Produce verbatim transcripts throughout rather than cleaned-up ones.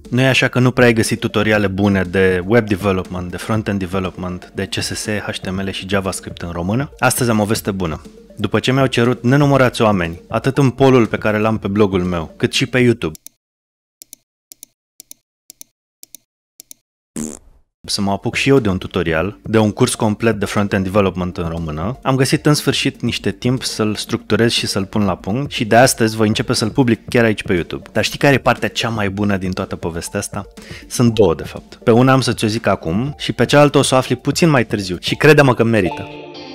Nu e așa că nu prea ai găsit tutoriale bune de web development, de front-end development, de C S S, H T M L și JavaScript în română? Astăzi am o veste bună. După ce mi-au cerut nenumărați oameni, atât în poll-ul pe care l-am pe blogul meu, cât și pe YouTube, să mă apuc și eu de un tutorial, de un curs complet de front-end development în română, am găsit în sfârșit niște timp să-l structurez și să-l pun la punct și de astăzi voi începe să-l public chiar aici pe YouTube. Dar știi care e partea cea mai bună din toată povestea asta? Sunt două, de fapt. Pe una am să ți-o zic acum și pe cealaltă o să o afli puțin mai târziu și crede-mă că merită.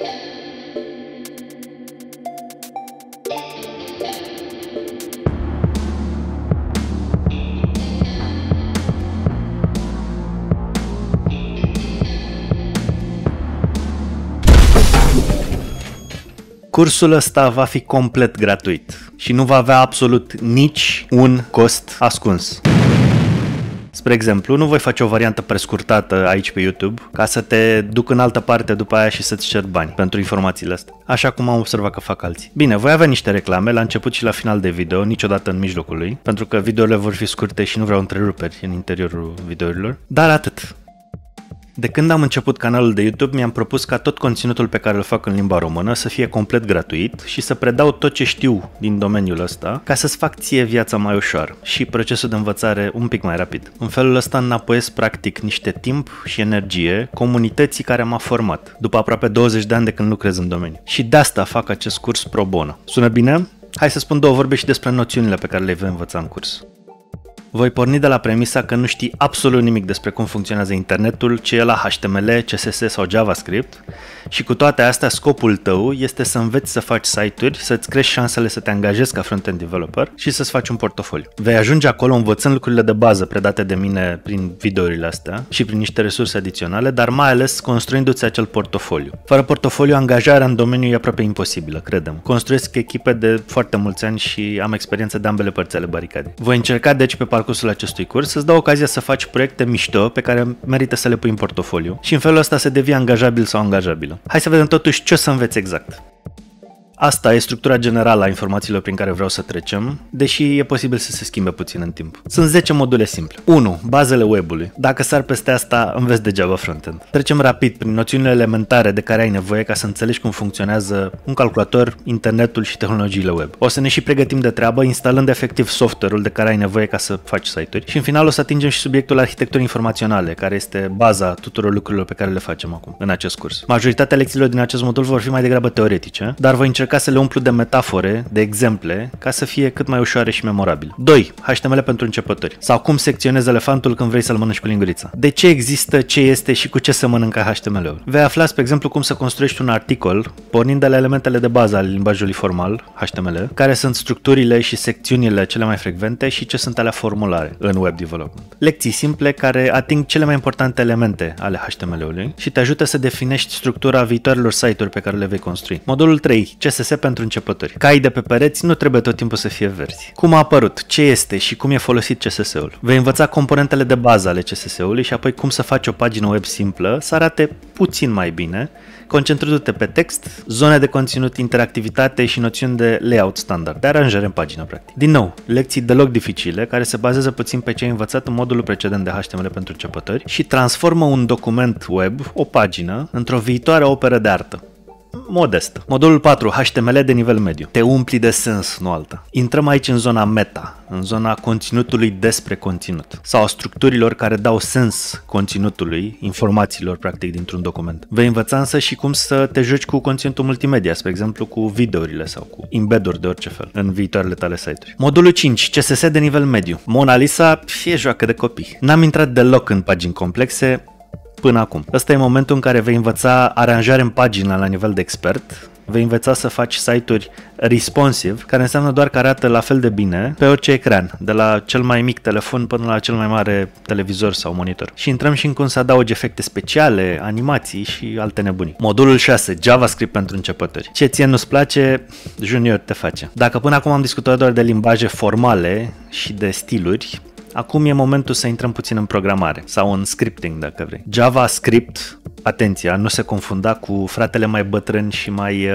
Cursul ăsta va fi complet gratuit și nu va avea absolut nici un cost ascuns. Spre exemplu, nu voi face o variantă prescurtată aici pe YouTube ca să te duc în altă parte după aia și să-ți cer bani pentru informațiile astea, așa cum am observat că fac alții. Bine, voi avea niște reclame la început și la final de video, niciodată în mijlocul lui, pentru că videourile vor fi scurte și nu vreau întreruperi în interiorul videourilor, dar atât. De când am început canalul de YouTube, mi-am propus ca tot conținutul pe care îl fac în limba română să fie complet gratuit și să predau tot ce știu din domeniul ăsta ca să-ți fac ție viața mai ușoară și procesul de învățare un pic mai rapid. În felul ăsta înapoiesc practic niște timp și energie comunității care m-a format, după aproape douăzeci de ani de când lucrez în domeniu. Și de asta fac acest curs pro bono. Sună bine? Hai să spun două vorbe și despre noțiunile pe care le vei învăța în curs. Voi porni de la premisa că nu știi absolut nimic despre cum funcționează internetul, ce e la H T M L, C S S sau JavaScript și cu toate astea scopul tău este să înveți să faci site-uri, să-ți crești șansele să te angajezi ca front-end developer și să-ți faci un portofoliu. Vei ajunge acolo învățând lucrurile de bază predate de mine prin videourile astea și prin niște resurse adiționale, dar mai ales construindu-ți acel portofoliu. Fără portofoliu, angajarea în domeniu e aproape imposibilă, credem. Construiesc echipe de foarte mulți ani și am experiență de ambele părți ale baricadei. Voi încerca deci pe parcursul acestui curs să-ți dau ocazia să faci proiecte mișto pe care merită să le pui în portofoliu și în felul ăsta să devii angajabil sau angajabilă. Hai să vedem totuși ce o să înveți exact. Asta e structura generală a informațiilor prin care vreau să trecem, deși e posibil să se schimbe puțin în timp. Sunt zece module simple. unu. Bazele web-ului. Dacă sar peste asta, înveți degeaba front-end. Trecem rapid prin noțiunile elementare de care ai nevoie ca să înțelegi cum funcționează un calculator, internetul și tehnologiile web. O să ne și pregătim de treabă instalând efectiv software-ul de care ai nevoie ca să faci site-uri și în final o să atingem și subiectul arhitecturii informaționale, care este baza tuturor lucrurilor pe care le facem acum în acest curs. Majoritatea lecțiilor din acest modul vor fi mai degrabă teoretice, dar voi încerca ca să le umplu de metafore, de exemple, ca să fie cât mai ușoare și memorabile. doi. H T M L pentru începători. Sau cum secționezi elefantul când vrei să-l mănânci cu lingurița. De ce există, ce este și cu ce se mănâncă H T M L-ul. Vei afla, spre exemplu, cum să construiești un articol, pornind de la elementele de bază ale limbajului formal, H T M L, care sunt structurile și secțiunile cele mai frecvente și ce sunt alea formulare în web development. Lecții simple care ating cele mai importante elemente ale H T M L-ului și te ajută să definești structura viitoarelor site-uri pe care le vei construi. Modulul trei. C S S pentru începători. Caii de pe pereți nu trebuie tot timpul să fie verzi. Cum a apărut, ce este și cum e folosit C S S-ul. Vei învăța componentele de bază ale C S S-ului și apoi cum să faci o pagină web simplă să arate puțin mai bine, concentrându-te pe text, zone de conținut, interactivitate și noțiuni de layout standard, de aranjare în pagină, practic. Din nou, lecții deloc dificile, care se bazează puțin pe ce ai învățat în modulul precedent de H T M L pentru începători și transformă un document web, o pagină, într-o viitoare operă de artă. Modestă. Modulul patru. H T M L de nivel mediu. Te umpli de sens, nu alta. Intrăm aici în zona meta, în zona conținutului despre conținut sau a structurilor care dau sens conținutului, informațiilor practic dintr-un document. Vei învăța însă și cum să te joci cu conținutul multimedia, spre exemplu cu videourile sau cu embed-uri de orice fel în viitoarele tale site-uri. Modulul cinci. C S S de nivel mediu. Mona Lisa e joacă de copii. N-am intrat deloc în pagini complexe până acum. Ăsta e momentul în care vei învăța aranjare în pagină la nivel de expert, vei învăța să faci site-uri responsive, care înseamnă doar că arată la fel de bine pe orice ecran, de la cel mai mic telefon până la cel mai mare televizor sau monitor. Și intrăm și în cum să adaugi efecte speciale, animații și alte nebunii. Modulul șase. JavaScript pentru începători. Ce ție nu-ți place, Junior te face. Dacă până acum am discutat doar de limbaje formale și de stiluri, acum e momentul să intrăm puțin în programare sau în scripting, dacă vrei. JavaScript, atenția, nu se confunda cu fratele mai bătrân și mai uh,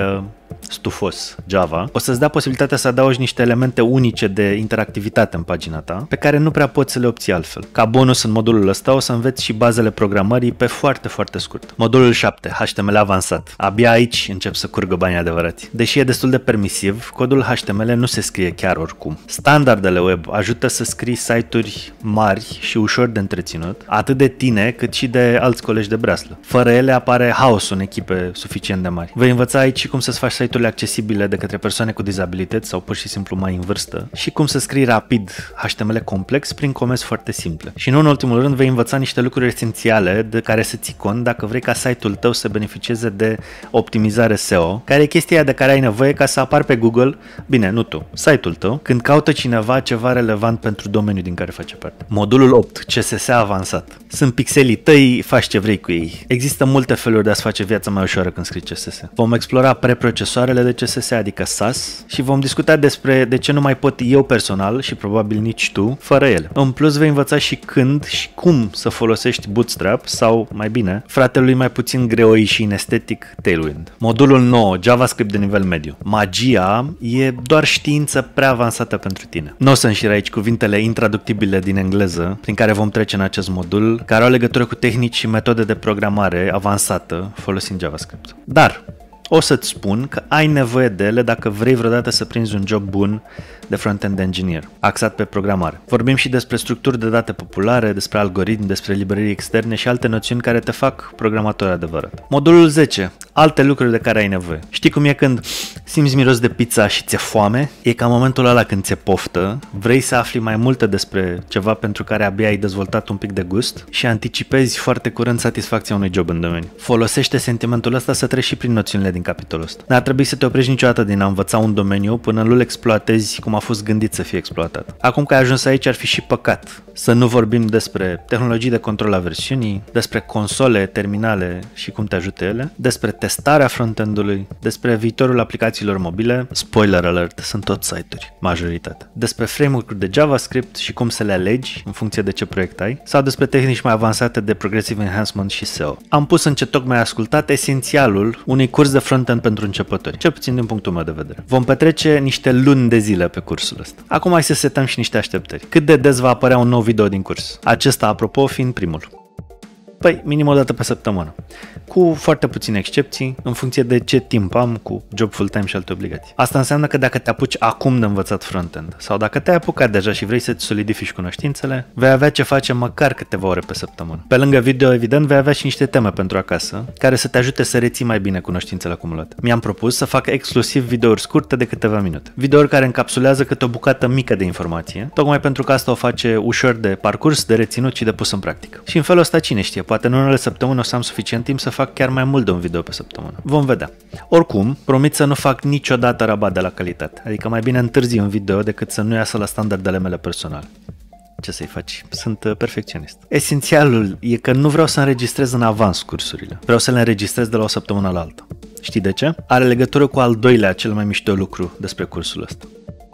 stufos Java, o să-ți dea posibilitatea să adaugi niște elemente unice de interactivitate în pagina ta, pe care nu prea poți să le obții altfel. Ca bonus în modulul ăsta o să înveți și bazele programării pe foarte, foarte scurt. Modulul șapte, H T M L avansat. Abia aici încep să curgă banii adevărați. Deși e destul de permisiv, codul H T M L nu se scrie chiar oricum. Standardele web ajută să scrii site-uri mari și ușor de întreținut, atât de tine cât și de alți colegi de breaslă. Fără ele apare haos în echipe suficient de mari. Vei învăța aici și cum să-ți faci site-urile accesibile de către persoane cu dizabilități sau pur și simplu mai în vârstă și cum să scrii rapid H T M L complex prin comenzi foarte simple. Și nu în ultimul rând vei învăța niște lucruri esențiale de care să ții cont dacă vrei ca site-ul tău să beneficieze de optimizare S E O, care e chestia de care ai nevoie ca să apari pe Google, bine, nu tu, site-ul tău, când caută cineva ceva relevant pentru domeniul din care face parte. Modulul opt, C S S avansat. Sunt pixelii tăi, faci ce vrei cu ei. Există multe feluri de a-ți face viața mai ușoară când scrii C S S. Vom explora preprocesoarele de C S S, adică S A S, și vom discuta despre de ce nu mai pot eu personal și probabil nici tu fără ele. În plus vei învăța și când și cum să folosești Bootstrap sau, mai bine, fratelui mai puțin greoi și inestetic Tailwind. Modulul nouă, JavaScript de nivel mediu. Magia e doar știință prea avansată pentru tine. Nu o să înșir aici cuvintele intraductibile din engleză prin care vom trece în acest modul, care au legătură cu tehnici și metode de programare avansată folosind JavaScript. Dar o să-ți spun că ai nevoie de ele dacă vrei vreodată să prinzi un job bun de front-end engineer, axat pe programare. Vorbim și despre structuri de date populare, despre algoritmi, despre librării externe și alte noțiuni care te fac programator adevărat. Modulul zece. Alte lucruri de care ai nevoie. Știi cum e când simți miros de pizza și ți-e foame? E ca momentul ăla când ți-e poftă, vrei să afli mai multe despre ceva pentru care abia ai dezvoltat un pic de gust și anticipezi foarte curând satisfacția unui job în domeniu. Folosește sentimentul ăsta să treci și prin noțiunile din capitolul ăsta. N-ar trebui să te oprești niciodată din a învăța un domeniu până nu-l exploatezi cum a fost gândit să fie exploatat. Acum că ai ajuns aici, ar fi și păcat să nu vorbim despre tehnologii de control a versiunii, despre console, terminale și cum te ajută ele, despre testarea front-end-ului, despre viitorul aplicațiilor mobile, spoiler alert, sunt tot site-uri, majoritatea, despre framework-uri de JavaScript și cum să le alegi în funcție de ce proiect ai, sau despre tehnici mai avansate de Progressive Enhancement și S E O. Am pus în ce tocmai ascultat esențialul unui curs de front-end pentru începători, cel puțin din punctul meu de vedere. Vom petrece niște luni de zile pe cursul ăsta. Acum hai să setăm și niște așteptări. Cât de des va apărea un nou video din curs? Acesta, apropo, fiind primul. Păi, minim o dată pe săptămână, cu foarte puține excepții, în funcție de ce timp am cu job full-time și alte obligații. Asta înseamnă că dacă te apuci acum de învățat front-end, sau dacă te-ai apucat deja și vrei să-ți solidifici cunoștințele, vei avea ce face măcar câteva ore pe săptămână. Pe lângă video, evident, vei avea și niște teme pentru acasă, care să te ajute să reții mai bine cunoștințele acumulate. Mi-am propus să fac exclusiv videouri scurte de câteva minute. Videouri care încapsulează câte o bucată mică de informație, tocmai pentru că asta o face ușor de parcurs, de reținut și de pus în practică. Și în felul ăsta, cine știe, poate în unele săptămâni o să am suficient timp să fac chiar mai mult de un video pe săptămână. Vom vedea. Oricum, promit să nu fac niciodată rabat de la calitate, adică mai bine întârzi un video decât să nu iasă la standardele mele personale. Ce să-i faci? Sunt perfecționist. Esențialul e că nu vreau să înregistrez în avans cursurile. Vreau să le înregistrez de la o săptămână la alta. Știi de ce? Are legătură cu al doilea cel mai mișto lucru despre cursul ăsta.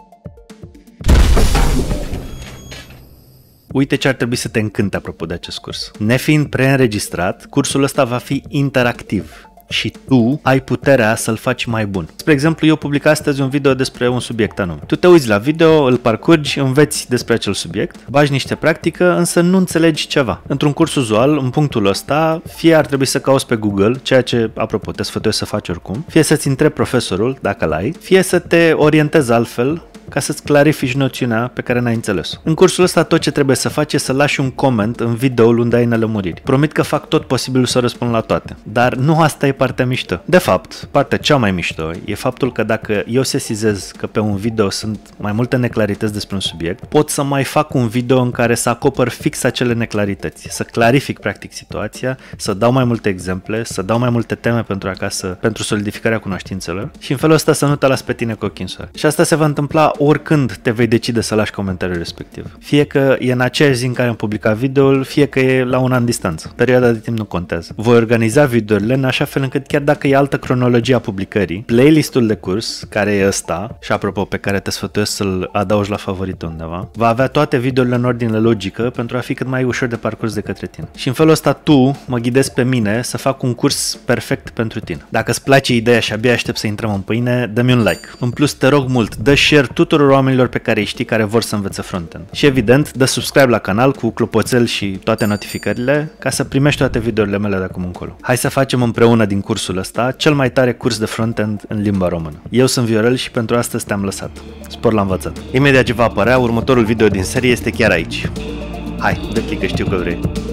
Uite ce ar trebui să te încânte apropo de acest curs. Nefiind preînregistrat, cursul ăsta va fi interactiv și tu ai puterea să-l faci mai bun. Spre exemplu, eu public astăzi un video despre un subiect anume. Tu te uiți la video, îl parcurgi, înveți despre acel subiect, bagi niște practică, însă nu înțelegi ceva. Într-un curs uzual, în punctul ăsta, fie ar trebui să cauți pe Google, ceea ce, apropo, te sfătuiesc să faci oricum, fie să-ți întrebi profesorul, dacă l-ai, fie să te orientezi altfel, ca să-ți clarifici noțiunea pe care n-ai înțeles-o. În cursul ăsta tot ce trebuie să faci e să lași un coment în videoul unde ai nelămuriri. Promit că fac tot posibilul să răspund la toate, dar nu asta e partea mișto. De fapt, partea cea mai mișto e faptul că dacă eu sesizez că pe un video sunt mai multe neclarități despre un subiect, pot să mai fac un video în care să acopăr fix acele neclarități, să clarific practic situația, să dau mai multe exemple, să dau mai multe teme pentru acasă, pentru solidificarea cunoștințelor și în felul ăsta să nu te las pe tine cu ochii în soare. Și asta se va întâmpla oricând te vei decide să lași comentariul respectiv. Fie că e în aceeași zi în care am publicat videoul, fie că e la un an distanță. Perioada de timp nu contează. Voi organiza videourile în așa fel încât chiar dacă e altă cronologie a publicării, playlistul de curs, care e ăsta, și apropo pe care te sfătuiesc să-l adaugi la favorit undeva, va avea toate videourile în ordine logică pentru a fi cât mai ușor de parcurs de către tine. Și în felul ăsta tu mă ghidezi pe mine să fac un curs perfect pentru tine. Dacă îți place ideea și abia aștept să intrăm în pâine, dă-mi un like. În plus, te rog mult, dă share tuturor oamenilor pe care îi știi care vor să învețe frontend. Și evident, dă subscribe la canal cu clopoțel și toate notificările ca să primești toate videourile mele de acum încolo. Hai să facem împreună din cursul ăsta cel mai tare curs de frontend în limba română. Eu sunt Viorel și pentru astăzi te-am lăsat. Spor la învățat. Imediat ce va apărea, următorul video din serie este chiar aici. Hai, dă click că știu că vrei.